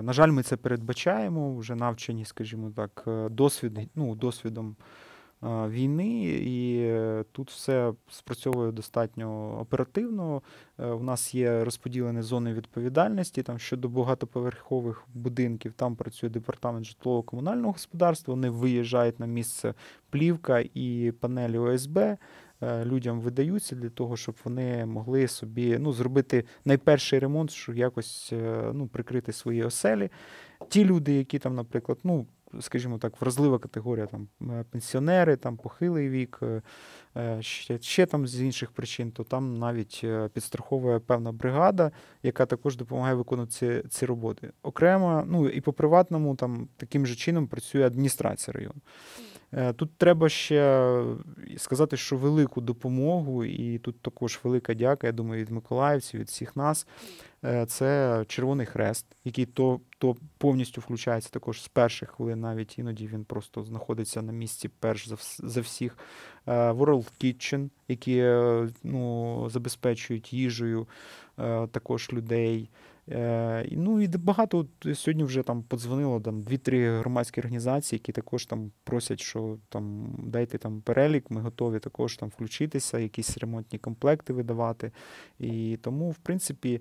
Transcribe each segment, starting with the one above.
На жаль, ми це передбачаємо, вже навчені, скажімо так, досвідом війни, і тут все спрацьовує достатньо оперативно. У нас є розподілені зони відповідальності. Там щодо багатоповерхових будинків, там працює департамент житлово-комунального господарства. Вони виїжджають на місце, плівка і панелі ОСБ. Людям видаються для того, щоб вони могли собі зробити найперший ремонт, щоб якось прикрити свої оселі. Ті люди, які там, наприклад, скажімо так, вразлива категорія, там пенсіонери, там похилий вік, ще там з інших причин, то там навіть підстраховує певна бригада, яка також допомагає виконувати ці роботи. Окремо, і по приватному там таким же чином працює адміністрація району. Тут треба ще сказати, що велику допомогу, і тут також велика дяка, я думаю, від миколаївців, від всіх нас, це Червоний Хрест, який то повністю включається також з перших хвилин, навіть іноді він просто знаходиться на місці перш за всіх. World Kitchen, які забезпечують їжею також людей. І багато сьогодні вже там подзвонило 2-3 громадські організації, які також там просять, що там дайте там перелік, ми готові також там включитися, якісь ремонтні комплекти видавати. І тому, в принципі,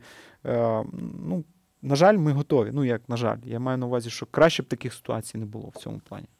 на жаль, ми готові. Як на жаль, я маю на увазі, що краще б таких ситуацій не було в цьому плані.